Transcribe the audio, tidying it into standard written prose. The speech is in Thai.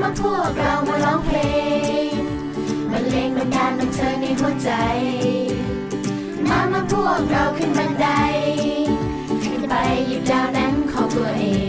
มาพวกเรามาร้องเพลงบรรเลงบรรดาลบันเทิงในหัวใจมาพวกเราขึ้นบันไดขึ้นไปหยิบดาวนั้นของตัวเอง